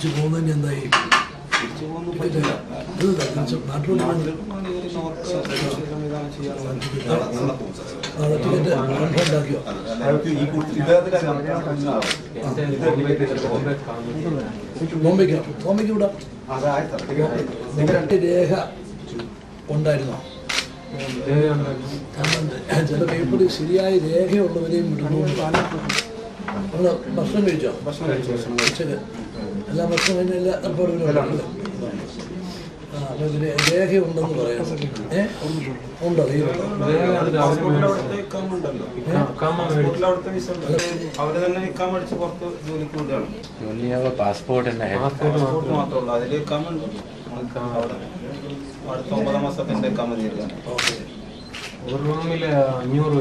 തിരിച്ചു പോകുന്നതിന് എന്തായി? നാട്ടിലോട്ട് ടിക്കറ്റ് കൺഫേം ആക്കിയോ? ബോംബെക്ക് വിടാം. രേഖ ഉണ്ടായിരുന്നോ? കാരണം ചില പേപ്പറിൽ ശരിയായ രേഖയുള്ളവരെയും വിടുന്നു. നമ്മൾ ഭക്ഷണം കഴിച്ചോ? ഉച്ചക്ക് എല്ലാ ഭക്ഷണം കഴിഞ്ഞ രേഖയുണ്ടെന്ന് പറയാം. ഉണ്ടോ? പാസ്പോർട്ട് മാത്രമല്ല അതിലേക്കാമുണ്ട്. അടുത്ത 9 മാസത്തിന്റെ ഒരു റൂമില് 500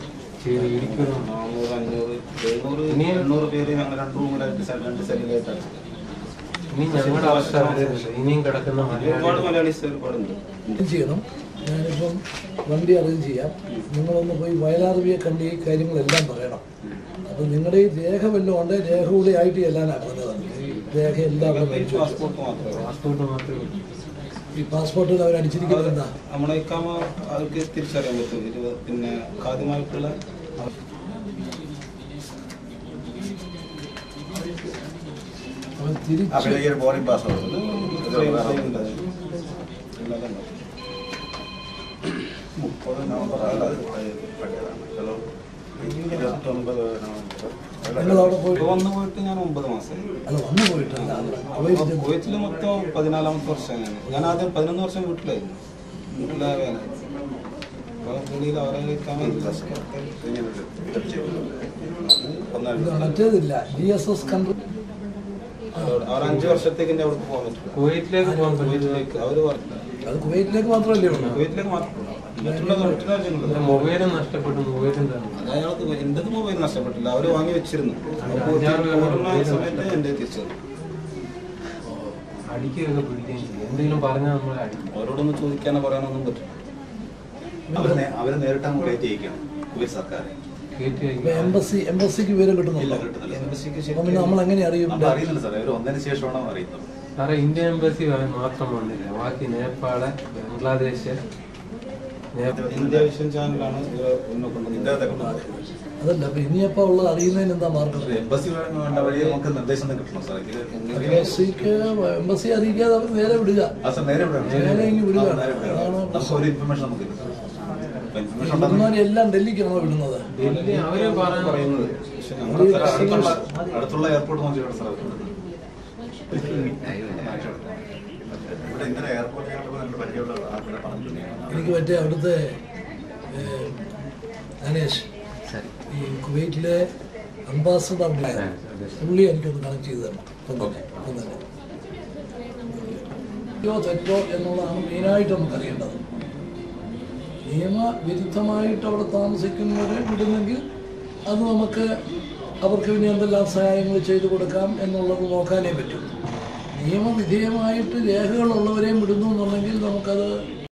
എണ്ണൂറ് പേര് ഞങ്ങൾ 2 റൂമിലായിട്ട് 2 സെല്ലിലായിട്ടാണ്. ഇനി ഞങ്ങളുടെ അവസ്ഥ ഇനിയും കിടക്കുന്ന ഒരുപാട് മലയാളീസ് ഒരുപാടുണ്ട്. ചെയ്യണം. ഞാനിപ്പം വണ്ടി അറേഞ്ച് ചെയ്യാം. നിങ്ങളൊന്ന് പോയി വയലാർവിയെ കണ്ട് ഈ കാര്യങ്ങളെല്ലാം പറയണം. അപ്പം നിങ്ങളുടെ ഈ രേഖ വല്ലതും ഉണ്ട്, രേഖ കൂടി ആയിട്ട് ചെല്ലാനാണ് പറഞ്ഞതാണ്. രേഖ എല്ലാം മേടിച്ചു. പാസ്പോർട്ട് മാത്രമേ ഈ പാസ്പോർട്ടിൽ അവർ അടിച്ചിരിക്കുന്നത് എന്താ? നമ്മളെ ഇക്കാമ അവർക്ക് തിരിച്ചറിയാൻ പറ്റും. പിന്നെ ആദ്യമായിട്ടുള്ള ബോർഡിംഗ് പാസ് നിങ്ങളവിടെ പോയിട്ട് വന്നു പോയിട്ട് ഞാൻ 9 മാസം. അല്ല, വന്നു പോയിട്ടല്ല. കുവൈറ്റിൽ മൊത്തം 14ാമത്തെ വർഷമാണ്. ഞാൻ ആദ്യം 11 വർഷം വീട്ടിലായിരുന്നു. വീട്ടിലാകാനായിരുന്നു. മറ്റേതില്ല. GSS കൺട്രി അവർ 5 വർഷത്തേക്ക് എന്നെ അവിടെ പോകാൻ പറ്റില്ല. കുവൈറ്റിലേക്ക് പോകാൻ കുവൈറ്റിലേക്ക് അവർ പറഞ്ഞു. അത് കുവൈറ്റിലേക്ക് മാത്രമല്ലേ ഉള്ളൂ? കുവൈറ്റിലേക്ക് മാത്രമല്ല. മൊബൈലും നഷ്ടപ്പെട്ടു. മൊബൈലും അയാൾക്ക് എൻ്റെ മൊബൈൽ നഷ്ടപ്പെട്ടില്ല. അവർ വാങ്ങി വെച്ചിരുന്നു. സമയത്ത് എൻ്റെ തിരിച്ചു അടിക്കുകയൊക്കെ പിടിക്കുകയും ചെയ്യും. എന്തെങ്കിലും പറഞ്ഞാൽ നമ്മളെ അടിക്കും. അവരോടൊന്ന് ചോദിക്കാനോ പറയാനൊന്നും പറ്റില്ല. അവരെ നേരിട്ട് കുവൈറ്റ് ചെയ്യിക്കണം. കുവൈറ്റ് സർക്കാർ എംബസിക്ക് വിവരം കിട്ടുന്നില്ല. പിന്നെ നമ്മൾ എങ്ങനെ അറിയും? അറിയുന്നില്ല സാർ. അവർ വന്നതിന് ശേഷമാണ് അറിയുന്നത്. സാറേ, ഇന്ത്യൻ എംബസി മാത്രം വന്നില്ല. ബാക്കി നേപ്പാള്, ബംഗ്ലാദേശ്, ഇന്ത്യ വിഷൻ ചാനലാണ് അതല്ല. അപ്പൊ ഇനിയപ്പോ ഉള്ളത് അറിയുന്നതിന് എന്താ മാർഗം? എംബസി വഴി നമുക്ക് നിർദ്ദേശം കിട്ടണം സാർ. എംബസി അറിയിക്കാതെ അവർ നേരെ വിടുക. നേരെ ഇങ്ങ് വിടുക. ഒരു ഇൻഫർമേഷൻ നമുക്ക് എല്ലാം ഡൽഹിക്കാണോ വിടുന്നത്? ഡൽഹി അവര് പറയുന്നത് അടുത്തുള്ള എയർപോർട്ട് നോക്കിയാണ് സാർ. എനിക്ക് മറ്റേ അവിടുത്തെ ഗണേഷ്, ഈ കുവൈറ്റിലെ അംബാസഡർ പുള്ളി എനിക്കൊന്ന് കണക്ട് ചെയ്ത് തരണം. തെറ്റോ എന്നുള്ളതാണ് മെയിനായിട്ട് നമുക്കറിയേണ്ടത്. നിയമവിരുദ്ധമായിട്ട് അവിടെ താമസിക്കുന്നവരെ വിടുന്നെങ്കിൽ അത് നമുക്ക് അവർക്ക് പിന്നെ എന്തെല്ലാം സഹായങ്ങൾ ചെയ്തു കൊടുക്കാം എന്നുള്ളത് നോക്കാനേ പറ്റും. നിയമവിധേയമായിട്ട് രേഖകളുള്ളവരെയും വിടുന്നു എന്നുണ്ടെങ്കിൽ നമുക്കത്